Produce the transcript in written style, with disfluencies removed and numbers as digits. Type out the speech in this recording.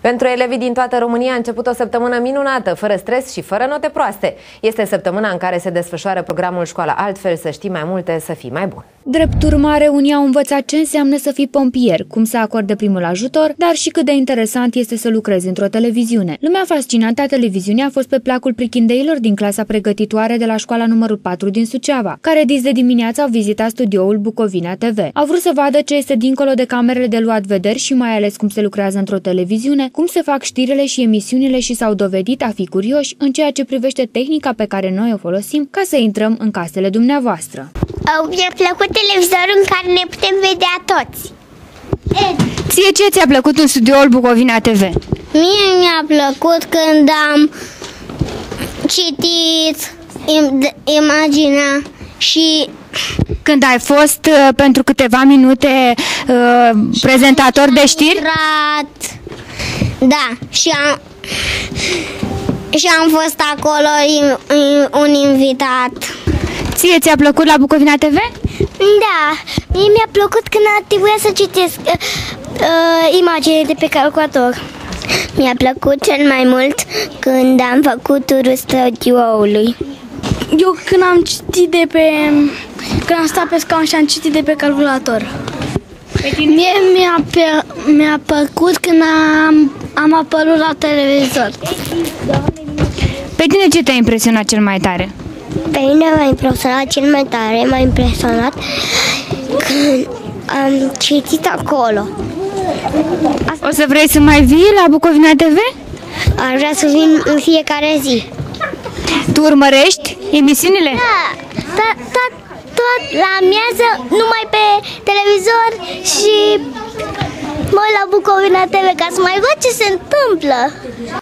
Pentru elevii din toată România a început o săptămână minunată, fără stres și fără note proaste. Este săptămâna în care se desfășoară programul Școala Altfel, să știi mai multe, să fii mai bun. Drept urmare, unii au învățat ce înseamnă să fii pompier, cum să acorde primul ajutor, dar și cât de interesant este să lucrezi într-o televiziune. Lumea fascinantă a televiziunii a fost pe placul prichindeilor din clasa pregătitoare de la școala numărul 4 din Suceava, care dis de dimineață au vizitat studioul Bucovina TV. Au vrut să vadă ce este dincolo de camerele de luat vederi și mai ales cum se lucrează într-o televiziune, cum se fac știrile și emisiunile și s-au dovedit a fi curioși în ceea ce privește tehnica pe care noi o folosim ca să intrăm în casele dumneavoastră. Mi-a plăcut televizorul în care ne putem vedea toți. Ție ce ți-a plăcut în studioul Bucovina TV? Mie mi-a plăcut când am citit imaginea și când ai fost pentru câteva minute prezentator de știri? Da, și am fost acolo un invitat. Ție ți-a plăcut la Bucovina TV? Da, mie mi-a plăcut când a trebuit să citesc imagine de pe calculator. Mi-a plăcut cel mai mult când am făcut turul studioului. Eu când am citit când am stat pe scaun și am citit de pe calculator. Mie mi-a plăcut când am apărut la televizor. Pe tine ce te-a impresionat cel mai tare? Pe mine m-a impresionat cel mai tare, m-a impresionat când am citit acolo. O să vrei să mai vii la Bucovina TV? Aș vrea să vin în fiecare zi. Tu urmărești emisiunile? Da, tot la amiază, numai pe televizor și mă uit la Bucovina TV ca să mai văd ce se întâmplă.